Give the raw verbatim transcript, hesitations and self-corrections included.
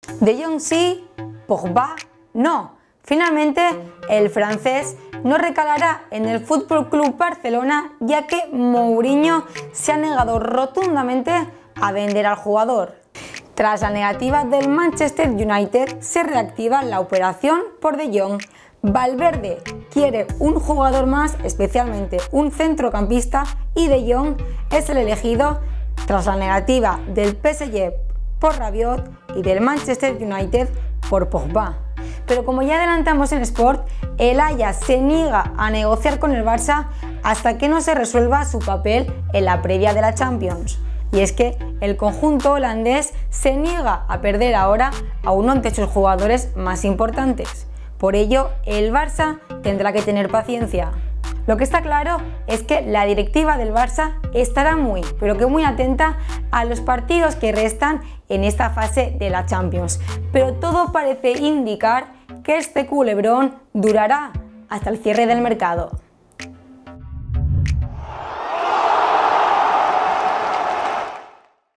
De Jong sí, Pogba no. Finalmente, el francés no recalará en el F C Barcelona, ya que Mourinho se ha negado rotundamente a vender al jugador. Tras la negativa del Manchester United, se reactiva la operación por De Jong. Valverde quiere un jugador más, especialmente un centrocampista, y De Jong es el elegido tras la negativa del P S G por Rabiot y del Manchester United por Pogba. Pero como ya adelantamos en Sport, el Ajax se niega a negociar con el Barça hasta que no se resuelva su papel en la previa de la Champions. Y es que el conjunto holandés se niega a perder ahora a uno de sus jugadores más importantes. Por ello, el Barça tendrá que tener paciencia. Lo que está claro es que la directiva del Barça estará muy, pero que muy atenta a los partidos que restan en esta fase de la Champions. Pero todo parece indicar que este culebrón durará hasta el cierre del mercado.